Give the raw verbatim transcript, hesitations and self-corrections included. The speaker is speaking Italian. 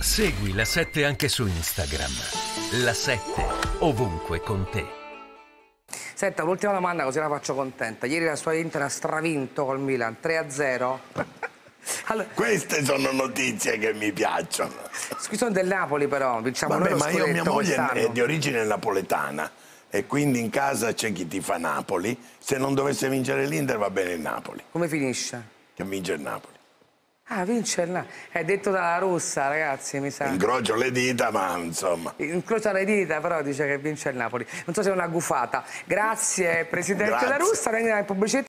Segui La sette anche su Instagram. La sette, ovunque con te. Senta, l'ultima domanda così la faccio contenta. Ieri la sua Inter ha stravinto col Milan, tre a zero. Allora, queste sono notizie che mi piacciono. qui sono del Napoli però, diciamo. Vabbè, noi lo ma io, mia moglie quest'anno. è di origine napoletana e quindi in casa c'è chi tifa Napoli. Se non dovesse vincere l'Inter va bene il Napoli. Come finisce? Che vince il Napoli. Ah, vince il Napoli. È detto dalla russa, ragazzi, mi sa. Incrocio le dita, ma insomma. Incrocia le dita, però dice che vince il Napoli. Non so se è una gufata. Grazie, Presidente Grazie. La Russa, venga in pubblicità.